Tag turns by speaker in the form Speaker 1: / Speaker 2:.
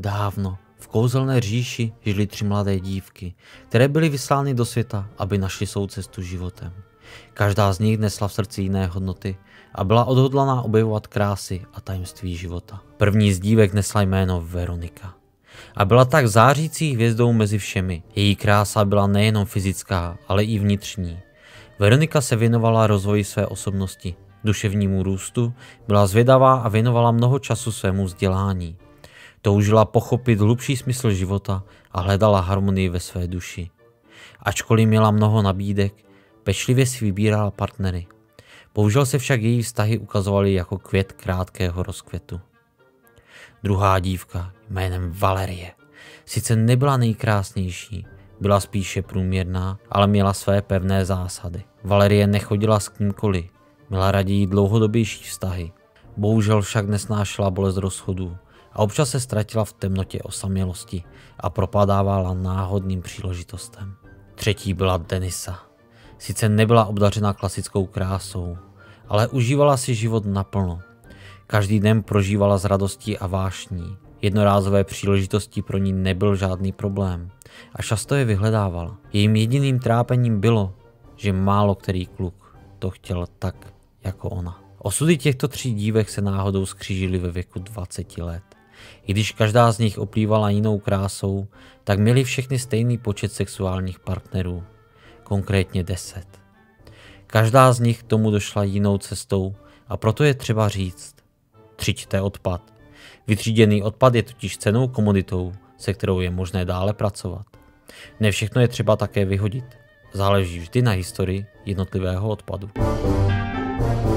Speaker 1: Dávno v kouzelné říši žili 3 mladé dívky, které byly vyslány do světa, aby našly svou cestu životem. Každá z nich nesla v srdci jiné hodnoty a byla odhodlaná objevovat krásy a tajemství života. První z dívek nesla jméno Veronika a byla tak zářící hvězdou mezi všemi. Její krása byla nejenom fyzická, ale i vnitřní. Veronika se věnovala rozvoji své osobnosti, duševnímu růstu, byla zvědavá a věnovala mnoho času svému vzdělání. Toužila pochopit hlubší smysl života a hledala harmonii ve své duši. Ačkoliv měla mnoho nabídek, pečlivě si vybírala partnery. Bohužel se však její vztahy ukazovaly jako květ krátkého rozkvětu. Druhá dívka jménem Valerie sice nebyla nejkrásnější, byla spíše průměrná, ale měla své pevné zásady. Valerie nechodila s kýmkoliv, měla raději dlouhodobější vztahy. Bohužel však nesnášela bolest rozchodů a občas se ztratila v temnotě osamělosti a propadávala náhodným příležitostem. Třetí byla Denisa. Sice nebyla obdařena klasickou krásou, ale užívala si život naplno. Každý den prožívala s radostí a vášní. Jednorázové příležitosti pro ní nebyl žádný problém a často je vyhledávala. Jejím jediným trápením bylo, že málo který kluk to chtěl tak jako ona. Osudy těchto 3 dívek se náhodou skřížily ve věku 20 let. I když každá z nich oplývala jinou krásou, tak měly všechny stejný počet sexuálních partnerů, konkrétně 10. Každá z nich k tomu došla jinou cestou a proto je třeba říct: třiďte odpad. Vytříděný odpad je totiž cennou komoditou, se kterou je možné dále pracovat. Ne všechno je třeba také vyhodit. Záleží vždy na historii jednotlivého odpadu.